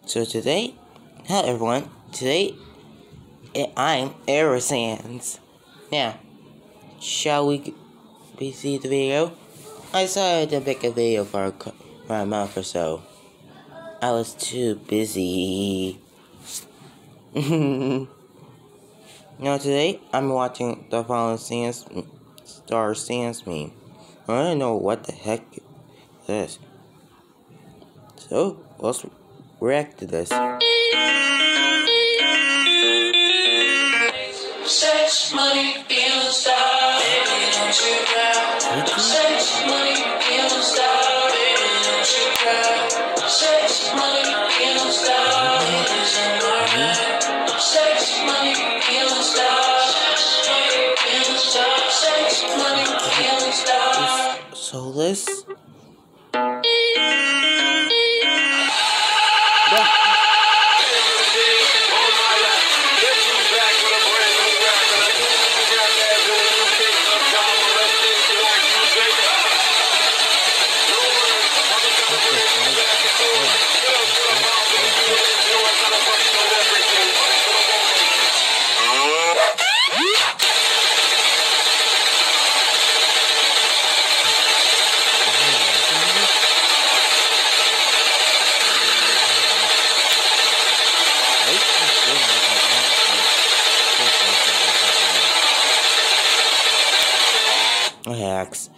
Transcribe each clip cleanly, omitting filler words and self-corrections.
So today, hello everyone. Today, I'm Aerosans. Now, shall we see the video? I decided to make a video for a month or so. I was too busy. Today I'm watching the Fallen Star Sans meme. I don't know what the heck this is. So let's react to this. Sex, money, being a star, baby, don't you cry. Sex, money, being a star, baby, don't you cry. Sex, money, being a star, is in my mind. Sex, money, being a star, sex, money, being a star, sex, money, being a star. Soulless? Hacks.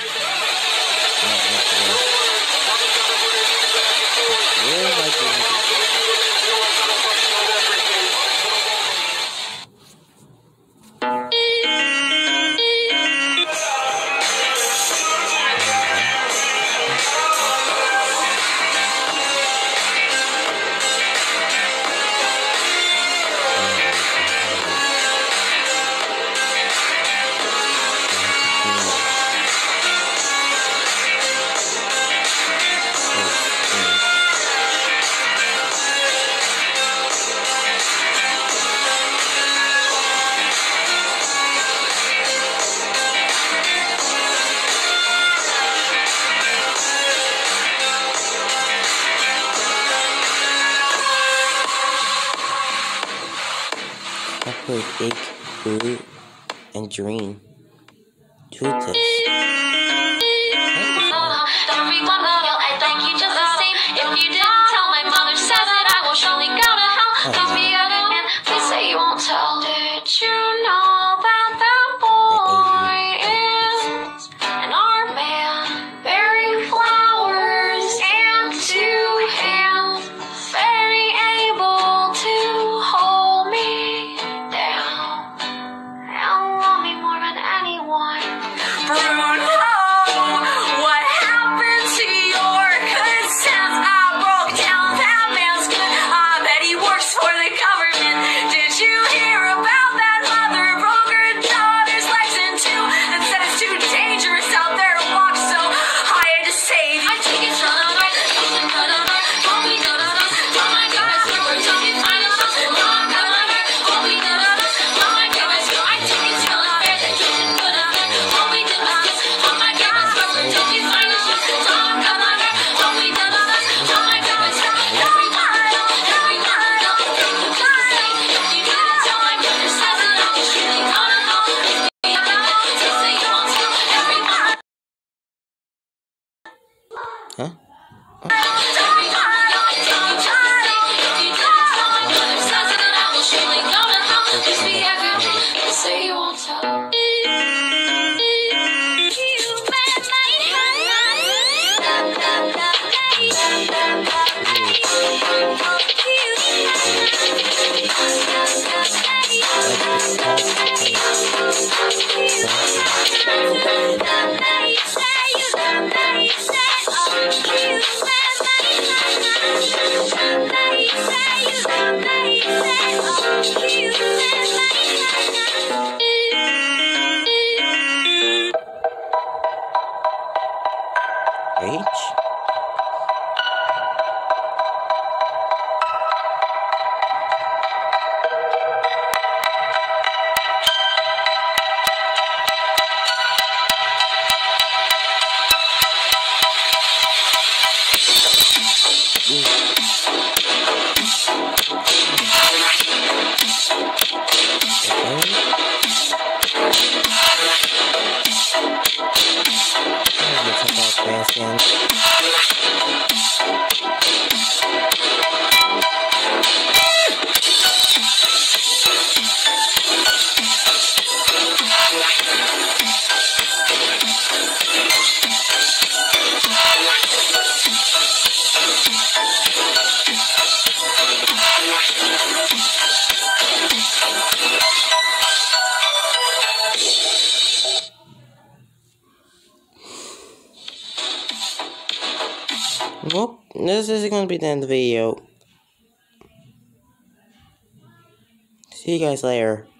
I played Big, Blue, and Dream. Do this. Everyone will, I thank you just the same. If you didn't tell, my mother says that I will surely go to hell. Please be a good man, please say you won't tell. Did you know that that boy is an art man? Bearing flowers and two hands, very able to hold me down and love me more than anyone. Bruno, what happened to your Well, this is going to be the end of the video. See you guys later.